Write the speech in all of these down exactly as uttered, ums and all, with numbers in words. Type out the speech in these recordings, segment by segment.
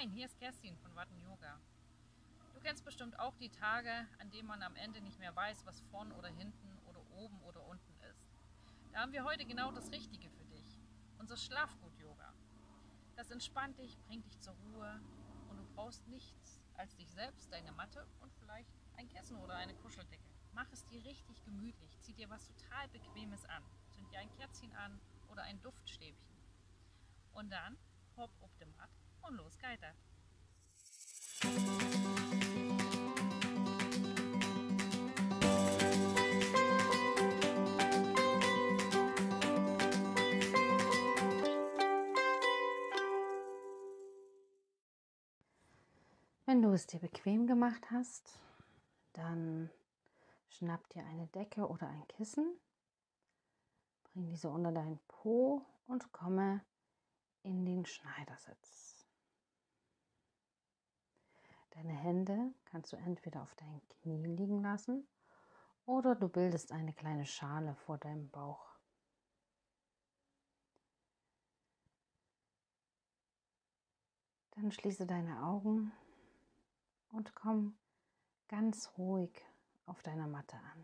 Moin, hier ist Kerstin von Watten Yoga. Du kennst bestimmt auch die Tage, an denen man am Ende nicht mehr weiß, was vorn oder hinten oder oben oder unten ist. Da haben wir heute genau das Richtige für dich. Unser Schlafgut-Yoga. Das entspannt dich, bringt dich zur Ruhe und du brauchst nichts als dich selbst, deine Matte und vielleicht ein Kissen oder eine Kuscheldecke. Mach es dir richtig gemütlich, zieh dir was total Bequemes an, zünd dir ein Kerzchen an oder ein Duftstäbchen. Und dann hopp auf dem Matt und los geht das. Wenn du es dir bequem gemacht hast, dann schnapp dir eine Decke oder ein Kissen, bring diese unter deinen Po und komme in den Schneidersitz. Deine Hände kannst du entweder auf deinen Knien liegen lassen oder du bildest eine kleine Schale vor deinem Bauch. Dann schließe deine Augen und komm ganz ruhig auf deiner Matte an.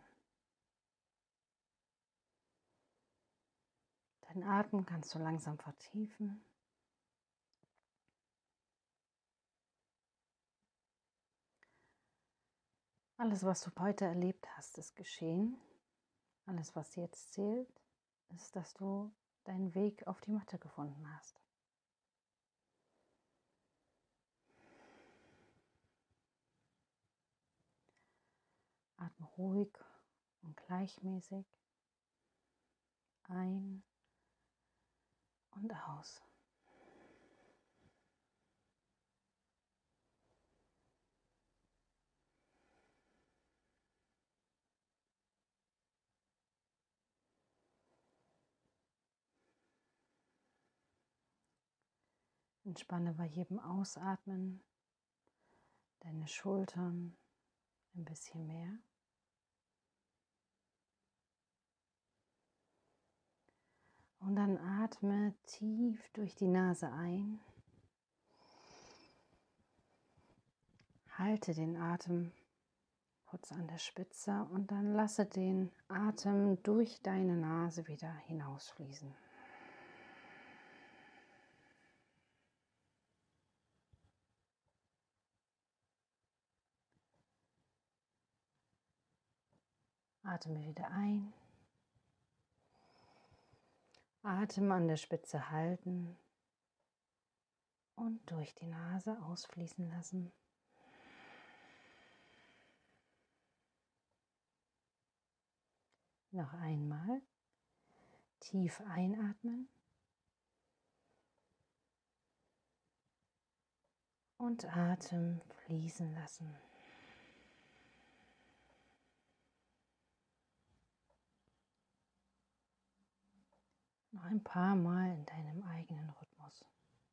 Deinen Atem kannst du langsam vertiefen. Alles, was du heute erlebt hast, ist geschehen. Alles, was jetzt zählt, ist, dass du deinen Weg auf die Matte gefunden hast. Atme ruhig und gleichmäßig ein und aus. Entspanne bei jedem Ausatmen deine Schultern ein bisschen mehr. Und dann atme tief durch die Nase ein. Halte den Atem kurz an der Spitze und dann lasse den Atem durch deine Nase wieder hinausfließen. Atme wieder ein. Atem an der Spitze halten und durch die Nase ausfließen lassen. Noch einmal. Tief einatmen und Atem fließen lassen. Noch ein paar Mal in deinem eigenen Rhythmus.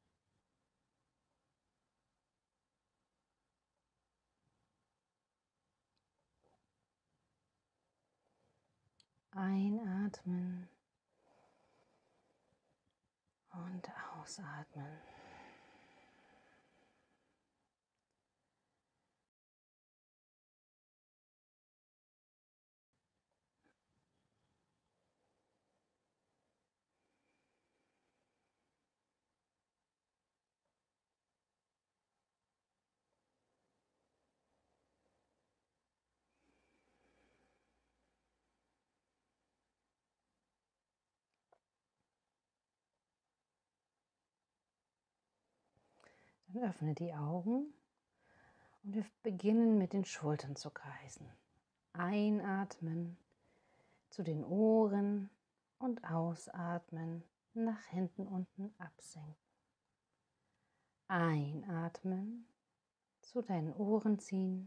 Einatmen und ausatmen. Dann öffne die Augen und wir beginnen mit den Schultern zu kreisen. Einatmen zu den Ohren und ausatmen, nach hinten unten absenken. Einatmen, zu deinen Ohren ziehen,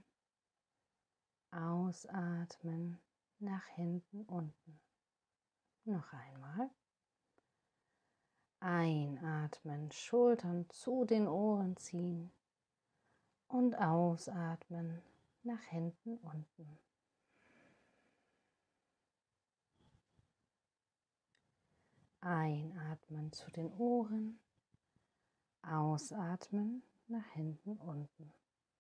ausatmen, nach hinten unten. Noch einmal. Einatmen, Schultern zu den Ohren ziehen und ausatmen, nach hinten unten. Einatmen zu den Ohren, ausatmen, nach hinten unten.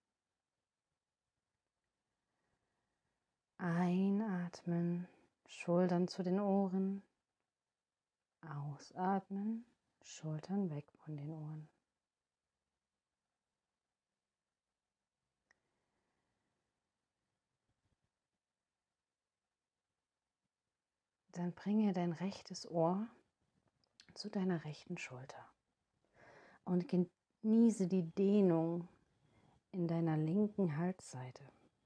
Einatmen, Schultern zu den Ohren. Ausatmen, Schultern weg von den Ohren. Dann bringe dein rechtes Ohr zu deiner rechten Schulter und genieße die Dehnung in deiner linken Halsseite.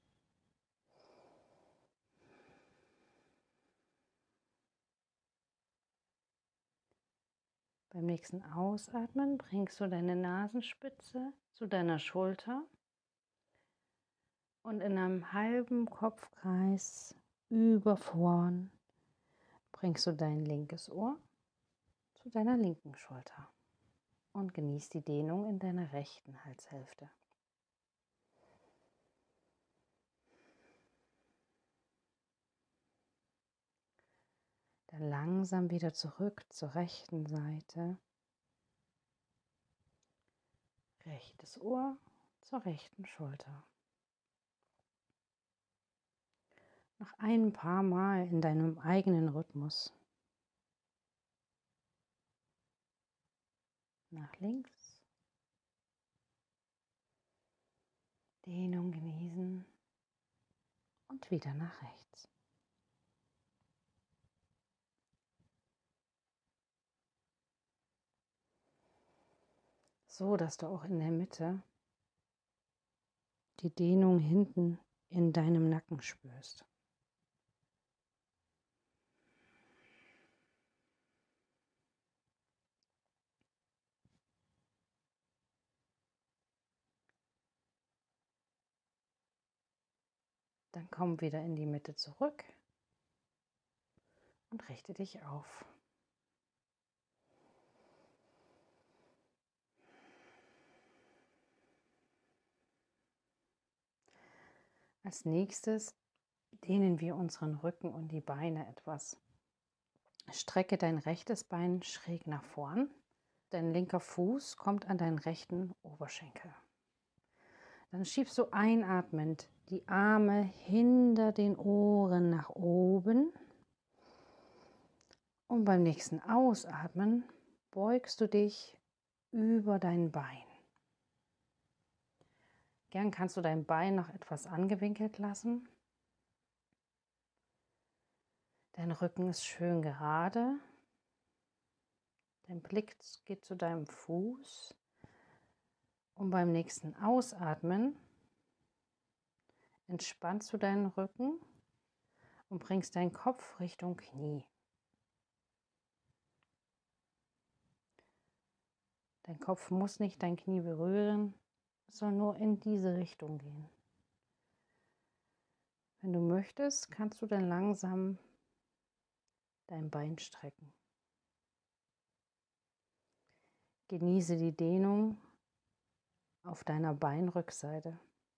Beim nächsten Ausatmen bringst du deine Nasenspitze zu deiner Schulter und in einem halben Kopfkreis über vorn bringst du dein linkes Ohr zu deiner linken Schulter und genießt die Dehnung in deiner rechten Halshälfte. Dann langsam wieder zurück zur rechten Seite. Rechtes Ohr zur rechten Schulter. Noch ein paar Mal in deinem eigenen Rhythmus. Nach links. Dehnung genießen und wieder nach rechts. So, dass du auch in der Mitte die Dehnung hinten in deinem Nacken spürst. Dann komm wieder in die Mitte zurück und richte dich auf. Als nächstes dehnen wir unseren Rücken und die Beine etwas. Strecke dein rechtes Bein schräg nach vorn. Dein linker Fuß kommt an deinen rechten Oberschenkel. Dann schiebst du einatmend die Arme hinter den Ohren nach oben. Und beim nächsten Ausatmen beugst du dich über dein Bein. Gern kannst du dein Bein noch etwas angewinkelt lassen. Dein Rücken ist schön gerade. Dein Blick geht zu deinem Fuß. Und beim nächsten Ausatmen entspannst du deinen Rücken und bringst deinen Kopf Richtung Knie. Dein Kopf muss nicht dein Knie berühren, es soll nur in diese Richtung gehen. Wenn du möchtest, kannst du dann langsam dein Bein strecken. Genieße die Dehnung auf deiner Beinrückseite.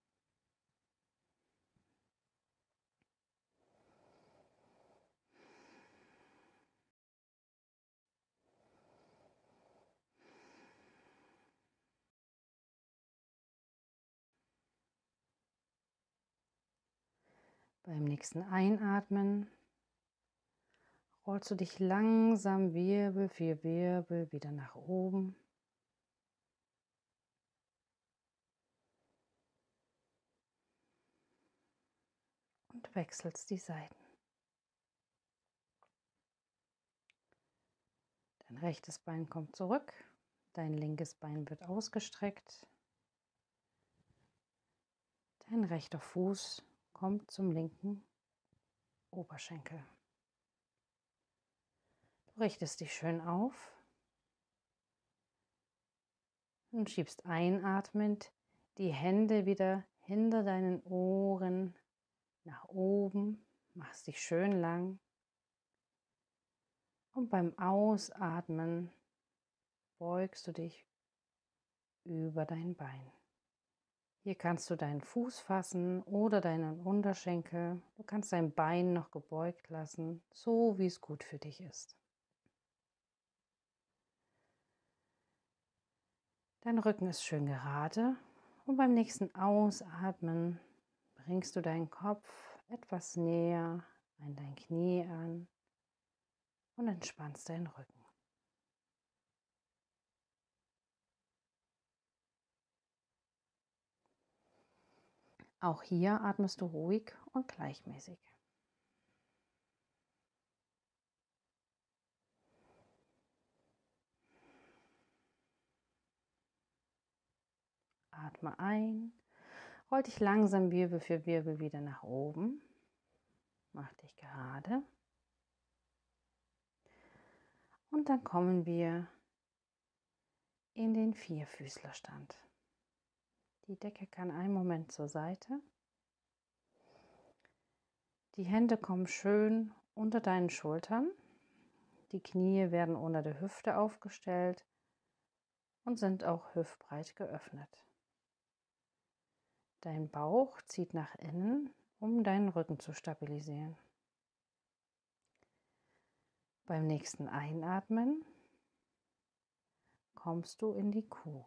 Beim nächsten Einatmen rollst du dich langsam Wirbel für Wirbel wieder nach oben. Und wechselst die Seiten. Dein rechtes Bein kommt zurück, dein linkes Bein wird ausgestreckt. Dein rechter Fuß kommt zum linken Oberschenkel. Du richtest dich schön auf und schiebst einatmend die Hände wieder hinter deinen Ohren nach oben, machst dich schön lang und beim Ausatmen beugst du dich über dein Bein. Hier kannst du deinen Fuß fassen oder deinen Unterschenkel. Du kannst dein Bein noch gebeugt lassen, so wie es gut für dich ist. Dein Rücken ist schön gerade und beim nächsten Ausatmen bringst du deinen Kopf etwas näher an dein Knie an und entspannst deinen Rücken. Auch hier atmest du ruhig und gleichmäßig. Atme ein, roll dich langsam Wirbel für Wirbel wieder nach oben. Mach dich gerade. Und dann kommen wir in den Vierfüßlerstand. Die Decke kann einen Moment zur Seite. Die Hände kommen schön unter deinen Schultern. Die Knie werden unter der Hüfte aufgestellt und sind auch hüftbreit geöffnet. Dein Bauch zieht nach innen, um deinen Rücken zu stabilisieren. Beim nächsten Einatmen kommst du in die Kuh.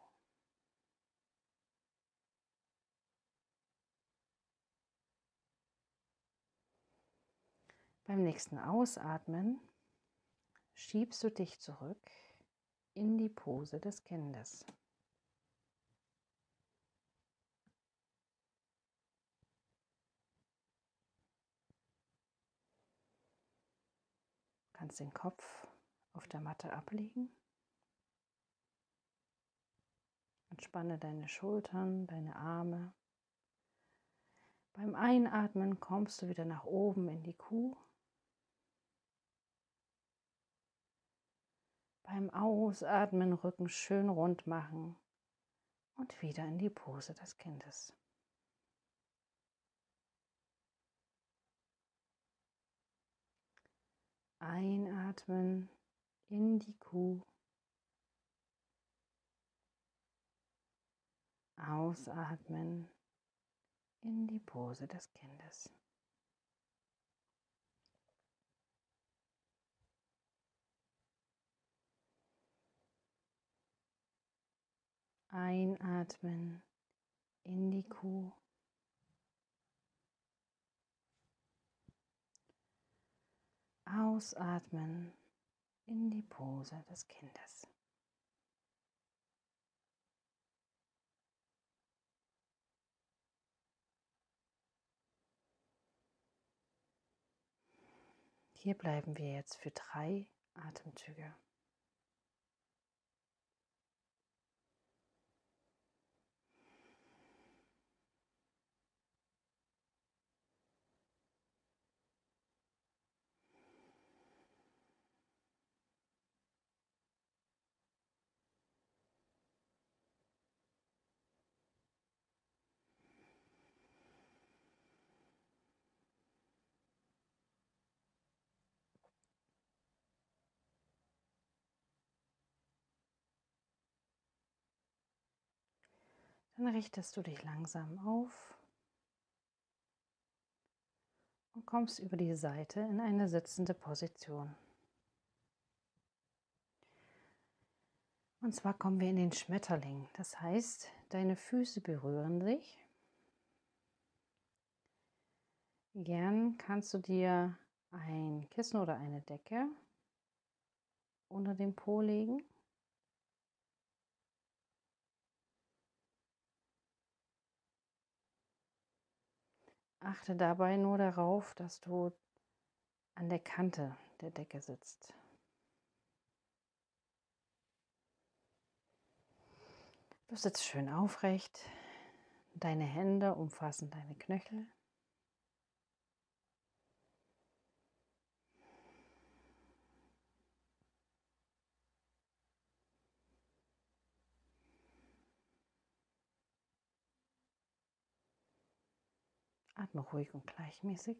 Beim nächsten Ausatmen schiebst du dich zurück in die Pose des Kindes. Du kannst den Kopf auf der Matte ablegen. Entspanne deine Schultern, deine Arme. Beim Einatmen kommst du wieder nach oben in die Kuh. Beim Ausatmen Rücken schön rund machen und wieder in die Pose des Kindes. Einatmen in die Kuh. Ausatmen in die Pose des Kindes. Einatmen in die Kuh. Ausatmen in die Pose des Kindes. Hier bleiben wir jetzt für drei Atemzüge. Dann richtest du dich langsam auf und kommst über die Seite in eine sitzende Position. Und zwar kommen wir in den Schmetterling. Das heißt, deine Füße berühren sich. Gern kannst du dir ein Kissen oder eine Decke unter den Po legen. Achte dabei nur darauf, dass du an der Kante der Decke sitzt. Du sitzt schön aufrecht, deine Hände umfassen deine Knöchel. Atme ruhig und gleichmäßig.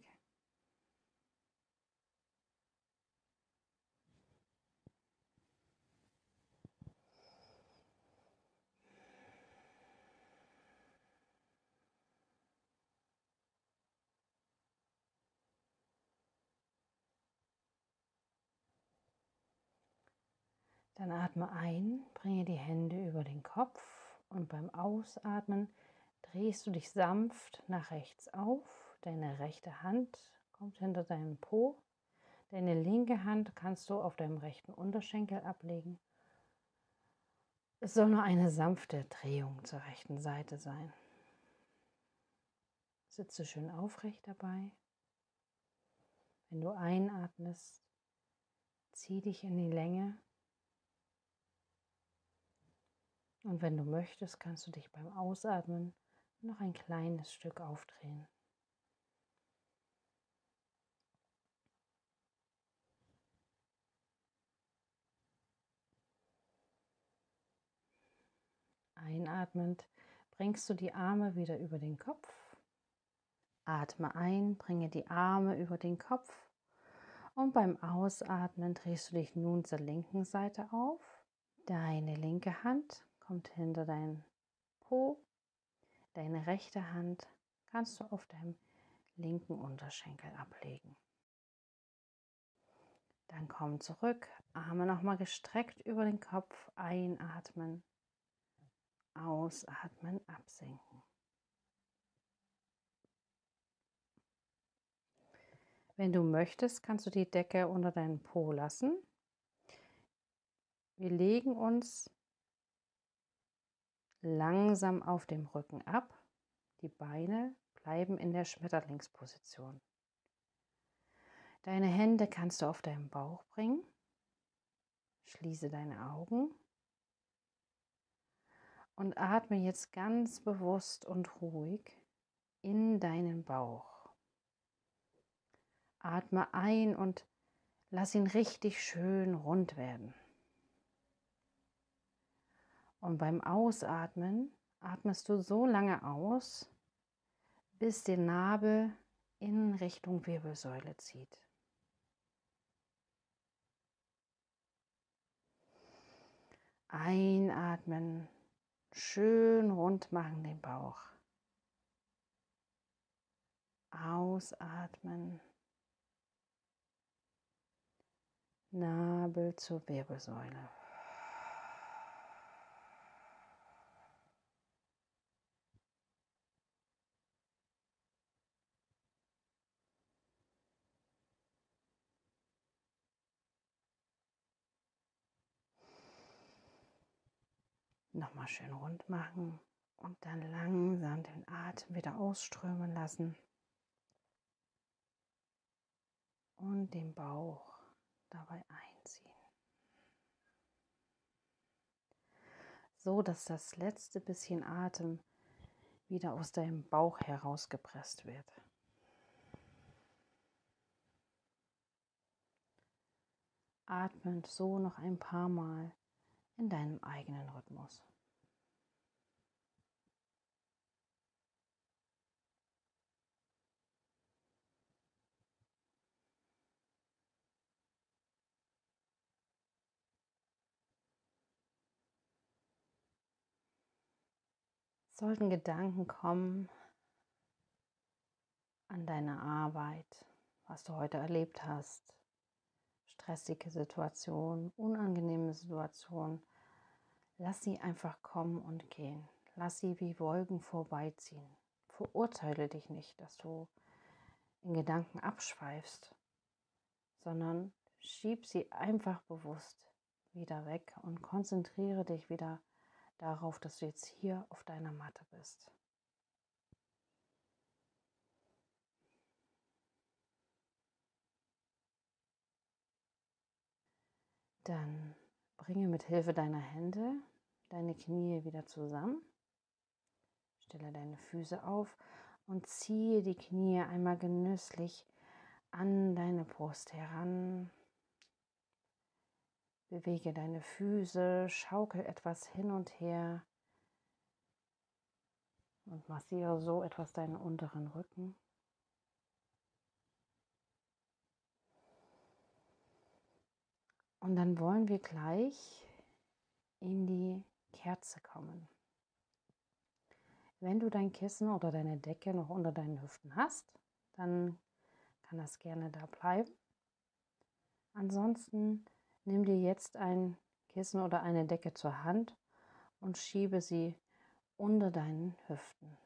Dann atme ein, bringe die Hände über den Kopf und beim Ausatmen drehst du dich sanft nach rechts auf. Deine rechte Hand kommt hinter deinen Po. Deine linke Hand kannst du auf deinem rechten Unterschenkel ablegen. Es soll nur eine sanfte Drehung zur rechten Seite sein. Sitze schön aufrecht dabei. Wenn du einatmest, zieh dich in die Länge. Und wenn du möchtest, kannst du dich beim Ausatmen noch ein kleines Stück aufdrehen. Einatmend bringst du die Arme wieder über den Kopf. Atme ein, bringe die Arme über den Kopf und beim Ausatmen drehst du dich nun zur linken Seite auf. Deine linke Hand kommt hinter deinen Po. Deine rechte Hand kannst du auf deinem linken Unterschenkel ablegen. Dann komm zurück, Arme nochmal gestreckt über den Kopf, einatmen, ausatmen, absenken. Wenn du möchtest, kannst du die Decke unter deinen Po lassen. Wir legen uns langsam auf dem Rücken ab. Die Beine bleiben in der Schmetterlingsposition. Deine Hände kannst du auf deinen Bauch bringen. Schließe deine Augen und atme jetzt ganz bewusst und ruhig in deinen Bauch. Atme ein und lass ihn richtig schön rund werden. Und beim Ausatmen atmest du so lange aus, bis der Nabel in Richtung Wirbelsäule zieht. Einatmen, schön rund machen den Bauch. Ausatmen, Nabel zur Wirbelsäule. Nochmal schön rund machen und dann langsam den Atem wieder ausströmen lassen und den Bauch dabei einziehen. So, dass das letzte bisschen Atem wieder aus deinem Bauch herausgepresst wird. Atmend so noch ein paar Mal in deinem eigenen Rhythmus. Sollten Gedanken kommen an deine Arbeit, was du heute erlebt hast, stressige Situationen, unangenehme Situationen, lass sie einfach kommen und gehen. Lass sie wie Wolken vorbeiziehen. Verurteile dich nicht, dass du in Gedanken abschweifst, sondern schieb sie einfach bewusst wieder weg und konzentriere dich wieder darauf, dass du jetzt hier auf deiner Matte bist. Dann bringe mit Hilfe deiner Hände deine Knie wieder zusammen. Stelle deine Füße auf und ziehe die Knie einmal genüsslich an deine Brust heran. Bewege deine Füße, schaukel etwas hin und her und massiere so etwas deinen unteren Rücken. Und dann wollen wir gleich in die Kerze kommen. Wenn du dein Kissen oder deine Decke noch unter deinen Hüften hast, dann kann das gerne da bleiben. Ansonsten nimm dir jetzt ein Kissen oder eine Decke zur Hand und schiebe sie unter deinen Hüften.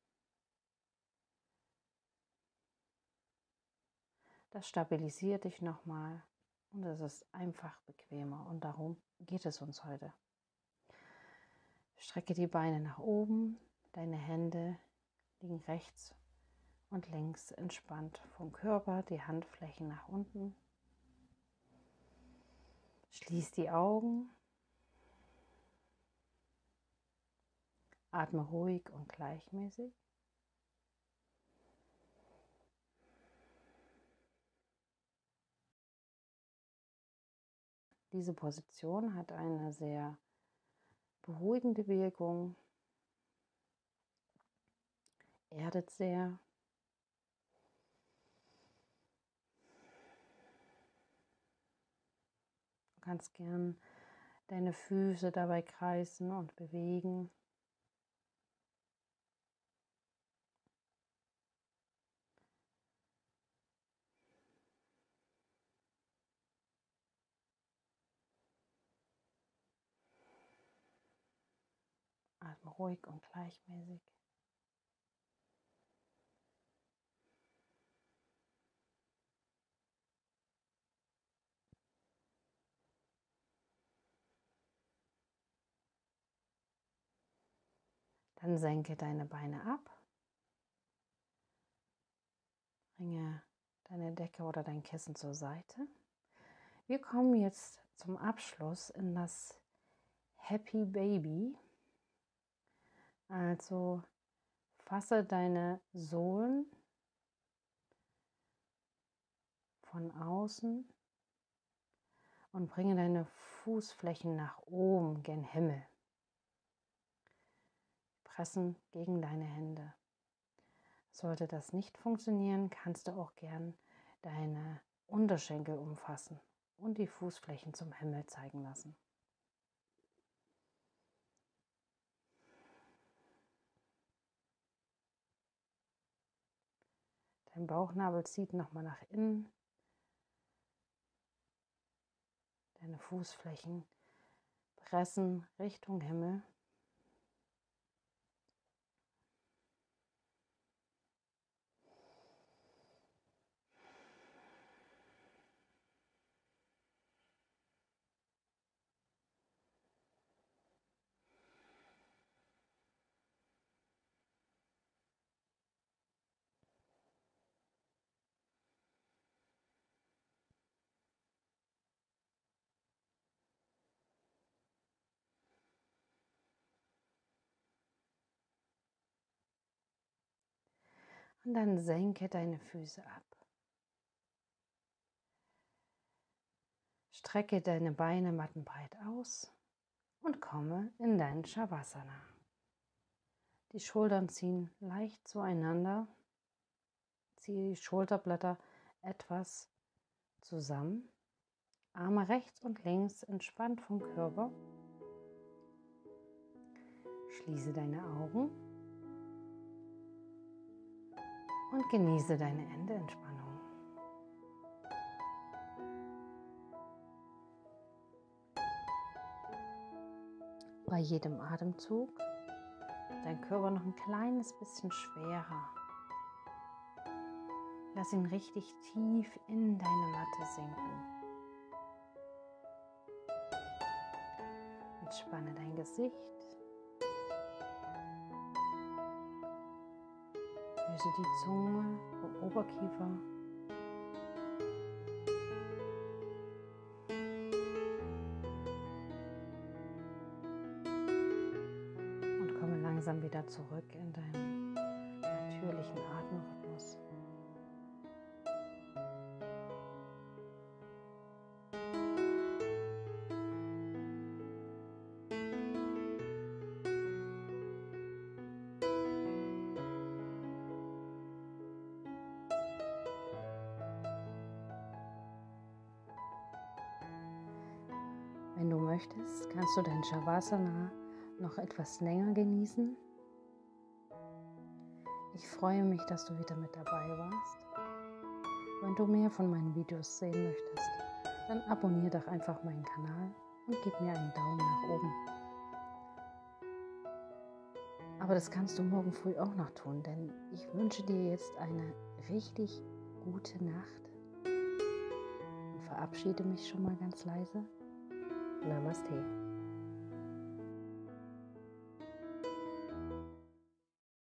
Das stabilisiert dich nochmal und es ist einfach bequemer und darum geht es uns heute. Strecke die Beine nach oben, deine Hände liegen rechts und links entspannt vom Körper, die Handflächen nach unten. Schließ die Augen, atme ruhig und gleichmäßig. Diese Position hat eine sehr beruhigende Wirkung, erdet sehr. Du kannst gern deine Füße dabei kreisen und bewegen. Atme ruhig und gleichmäßig. Dann senke deine Beine ab. Bringe deine Decke oder dein Kissen zur Seite. Wir kommen jetzt zum Abschluss in das Happy Baby. Also fasse deine Sohlen von außen und bringe deine Fußflächen nach oben gen Himmel. Pressen gegen deine Hände. Sollte das nicht funktionieren, kannst du auch gern deine Unterschenkel umfassen und die Fußflächen zum Himmel zeigen lassen. Dein Bauchnabel zieht nochmal nach innen. Deine Fußflächen pressen Richtung Himmel. Und dann senke deine Füße ab. Strecke deine Beine mattenbreit aus und komme in dein Shavasana. Die Schultern ziehen leicht zueinander. Ziehe die Schulterblätter etwas zusammen. Arme rechts und links entspannt vom Körper. Schließe deine Augen und genieße deine Endeentspannung. Bei jedem Atemzug dein Körper noch ein kleines bisschen schwerer. Lass ihn richtig tief in deine Matte sinken. Entspanne dein Gesicht. Löse die Zunge vom Oberkiefer. Und komme langsam wieder zurück in deinen natürlichen Atemrhythmus. Wenn du möchtest, kannst du dein Shavasana noch etwas länger genießen. Ich freue mich, dass du wieder mit dabei warst. Wenn du mehr von meinen Videos sehen möchtest, dann abonniere doch einfach meinen Kanal und gib mir einen Daumen nach oben. Aber das kannst du morgen früh auch noch tun, denn ich wünsche dir jetzt eine richtig gute Nacht und verabschiede mich schon mal ganz leise. Namaste.